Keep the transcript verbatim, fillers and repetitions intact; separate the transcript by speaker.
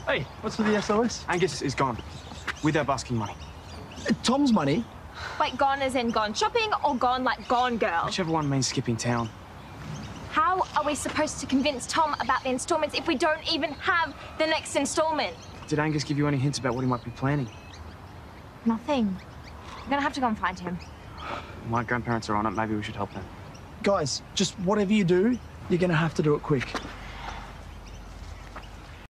Speaker 1: Hey, what's with the S O S?
Speaker 2: Angus is gone. With our busking money.
Speaker 1: Uh, Tom's money?
Speaker 3: Wait, gone as in gone shopping or gone like gone girl?
Speaker 2: Whichever one means skipping town.
Speaker 3: How are we supposed to convince Tom about the instalments if we don't even have the next instalment?
Speaker 2: Did Angus give you any hints about what he might be planning?
Speaker 3: Nothing. We're gonna have to go and find him.
Speaker 2: My grandparents are on it. Maybe we should help them.
Speaker 1: Guys, just whatever you do, you're gonna have to do it quick.